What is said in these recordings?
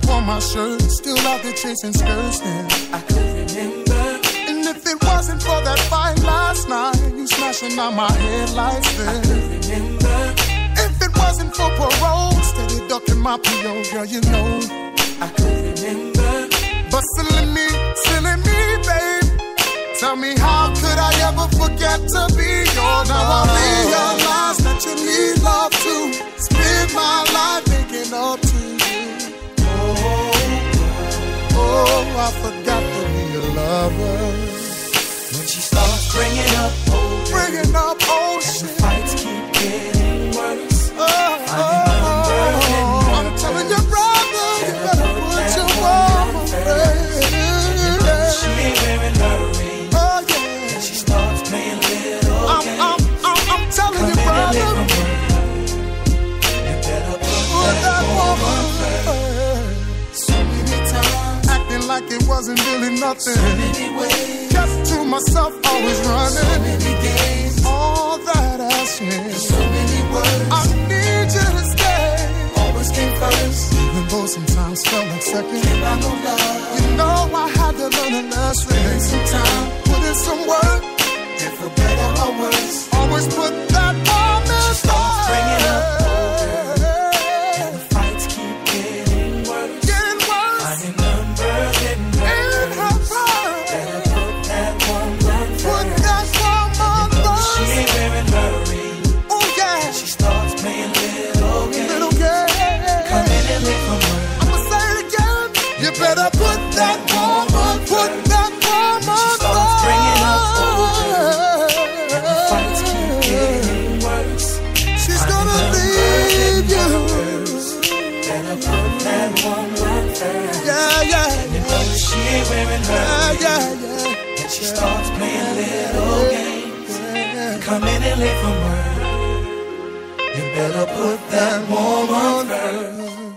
up on my shirt, still out there chasing skirts. And I could remember. And if it wasn't for that fight last night, you smashing out my headlights then. I could remember. If it wasn't for parole, steady ducking my PO, girl, you know. I could remember. But silly me, babe. Tell me how could I ever forget to be yours? Now I realize that you need love too. Spend my life making up to you. Oh, I forgot to be a lover. When she starts bringing up old shit, and the fights keep getting worse. I'm telling your brother, you better put your mama first. She ain't wearing her ring. Oh yeah. And she starts playing little games. I'm telling you, brother, you better put that woman first. So many times, acting like it wasn't really nothing. so many ways, kept to myself, always running. so many games, all that asking, so many words. I need you to stay. Always came first, even though sometimes felt like second. Came by no love. You know I had to learn a lesson. Spend some time, put in some work, and for better or worse, always put that woman she starts bringing up older, and the fights keep getting worse. Finding numbers getting in her purse. Better put that woman Put first. that woman first. She ain't wearing her ring. Oh yeah. She starts playing little games. Little girl. Coming in late from work. I'ma say it again. You better put that woman, put that woman She starts bringing up older, and the fights keep getting worse. She's gonna leave you. Better put that woman first. Yeah. And you know she ain't wearing her ring. Yeah. And she starts playing little games. Coming in late from work. You better put that woman first.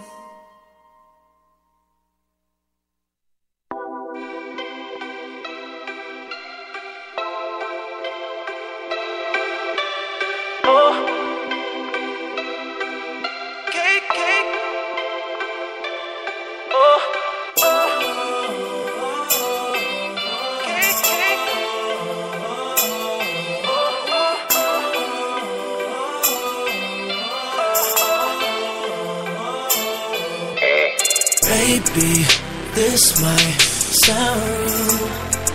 Baby, this might sound rude.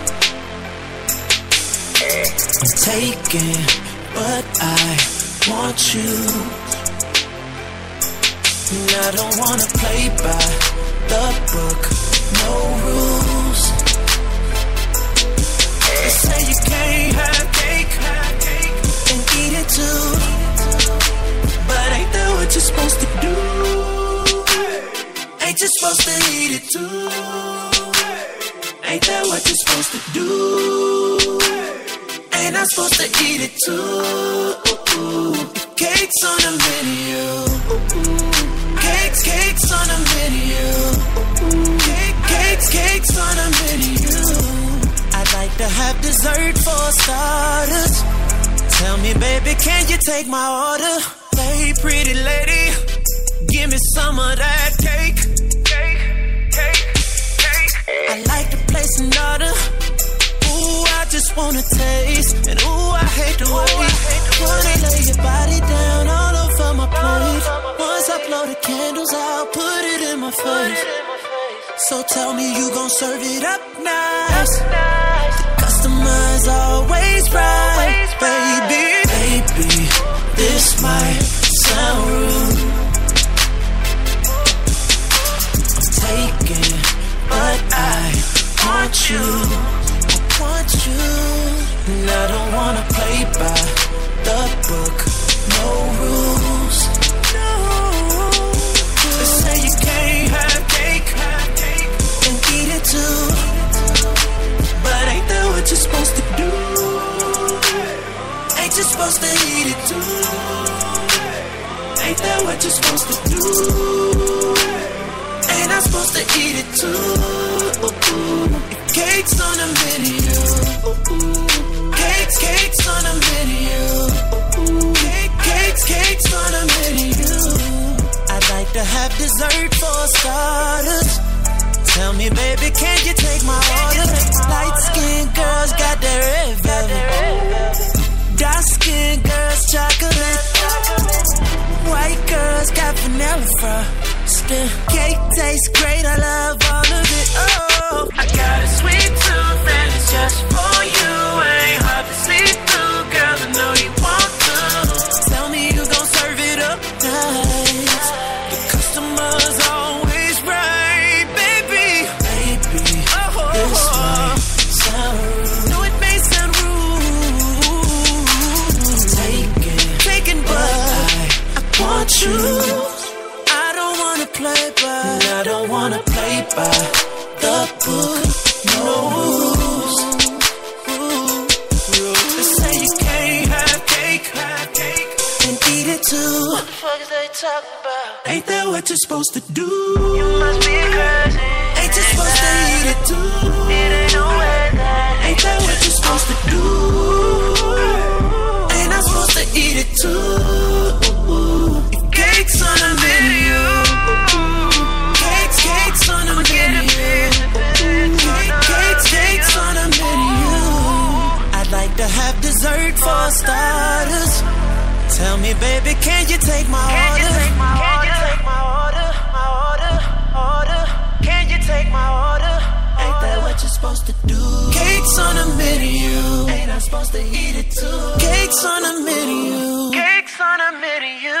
I'm taking, but I want you. And I don't wanna play by the book, no rules. They say you can't have cake and eat it too, but ain't that what you're supposed to do? Ain't you supposed to eat it too? Ain't that what you're supposed to do? Ain't I supposed to eat it too? Cake's on the menu. Cake's on the menu. Cake's on the menu. I'd like to have dessert for starters. Tell me, baby, can you take my order? Hey, pretty lady, give me some of that cake. I like the place in order. Ooh, I just wanna taste. And ooh, I hate to wait. Wanna lay your body down all over my plate. Once I blow the candles out, put it in my face. So tell me you gon' serve it up nice. The customer's always right, baby. Baby, this might sound rude. I'm taking, but I want you. And I don't wanna play by the book, no rules. They say you can't have cake and eat it too, but ain't that what you're supposed to do? Ain't you supposed to eat it too? Ain't that what you're supposed to do? Ain't I supposed to eat it too? Cake's on the menu. Cake's on the menu. Cake's on the menu. I'd like to have dessert for starters. Tell me, baby, can you take my order? Light-skinned girls got that red velvet. Dark-skinned girls, chocolate. White girls got vanilla frosting. Cake tastes great, I love all of it. Oh, I got a sweet tooth and it's just for you. Ain't hard to see through, girl, I know you want to. Tell me you gon' serve it up nice. The customer's always right, baby. Baby, this might sound rude. No, it may sound rude. Taken, but I want you. I don't wanna play by the book. No rules. They say you can't have cake and eat it too. What the fuck is they talking about? Ain't that what you're supposed to do? You must be crazy. Ain't you supposed to eat it too? It ain't no way that. Ain't that what you're supposed to do? Ain't I supposed to eat it too? Cakes on the menu. Cakes on the menu. Cakes on the menu. I'd like to have dessert for starters. Tell me, baby, can you take my order? Can you take my order? Can you take my order? Ain't that what you're supposed to do? Cakes on the menu. Ain't I supposed to eat it too? Cakes on the menu. Cakes on the menu.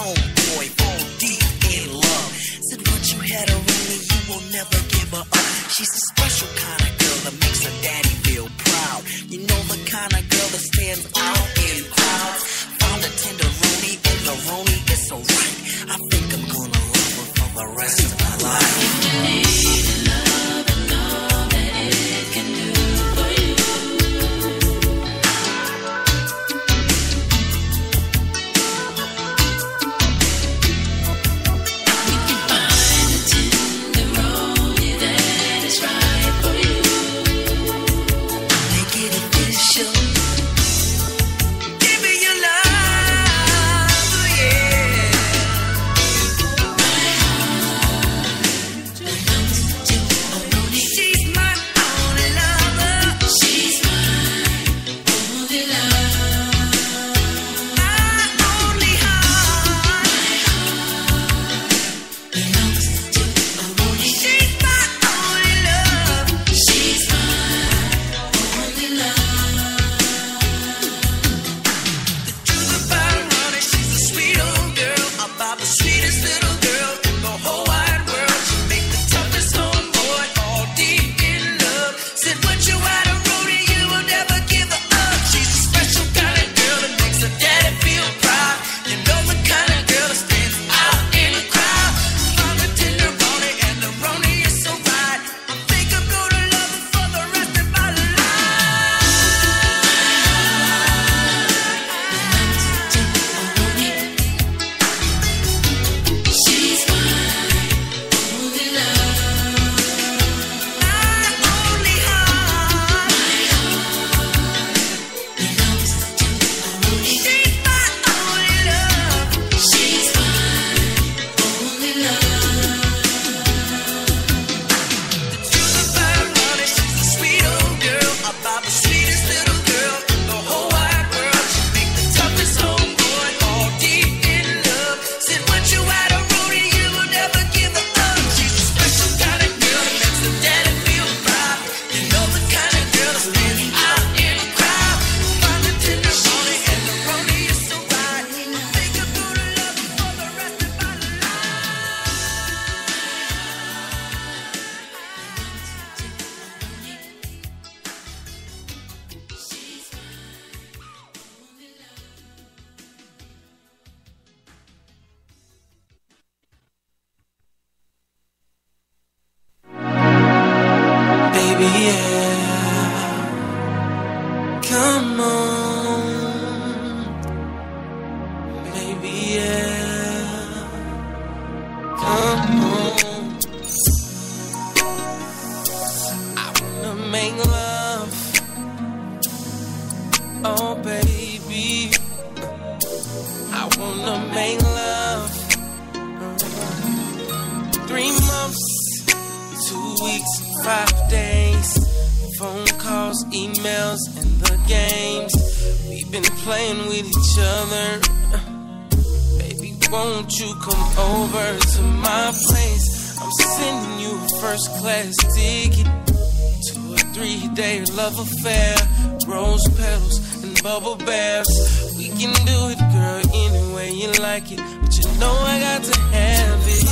homeboy, fall deep in love. Said once you had her on me, you will never give her up. She's a special kind of girl that makes her daddy feel proud. You know the kind of girl that stands out in crowds. Found a tenderoni and the roni is so right. I think I'm gonna love her for the rest of my life. You need love and all that it can do for you. You can find a tenderoni that is right for you. Make it official. Give me your love, yeah. My heart belongs to a Roni. She's my only lover. She's my only love. My only heart. My heart belongs to a Roni. She's my only love. She's my only love. The truth about Roni, she's a sweet old girl, about the sweetest little girl in the whole wide world. She make the toughest homeboy all deep in love. Said once you had a Roni, you will never give her up. She's a special kind of girl that makes her daddy feel proud. You know the kind of girl that stands out in the crowd. Found a tenderoni and the Roni is so right. I think I'm gonna love her for the rest of my life. She's my only love. My only heart. My heart belongs to a Roni. She's my only love. She's my only love. The truth about Roni, she's a sweet old girl, about the sweetest little girl in the whole wide world. She make the toughest homeboy all deep in love. Said once you had a Roni, you will never give her up. She's a special kind of girl that makes her daddy feel proud. You know the kind of girl that stands out in the crowd. Found a tenderoni and the Roni is so right. I think I'm gonna love her for the rest of my Baby, yeah, come on, baby, yeah, come on. I wanna make love, oh baby, I wanna make love. 3 months, 2 weeks, 5 days, phone calls, emails, and the games. We've been playing with each other. Baby, won't you come over to my place? I'm sending you a first class ticket to a 3-day love affair. Rose petals and bubble baths. We can do it, girl, any way you like it. But you know I got to have it.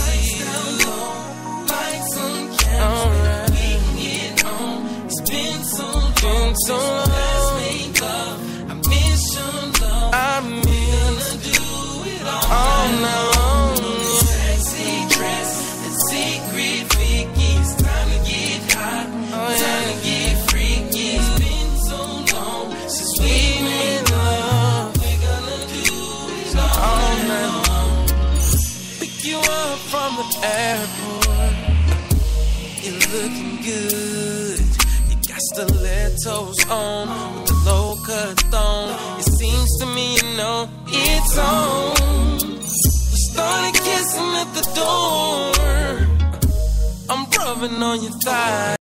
Alright. It's been so long. Let's make love. I miss your love. I miss do it all now. Sexy dress and secret Vicky. It's time to get hot. Time to get freaky. It's been so long since we made love. We're gonna do it all night. Pick you up from the airport. You're looking good. You got stilettos on with the low cut thong. It seems to me you know it's on. We started kissing at the door. I'm rubbing on your thigh.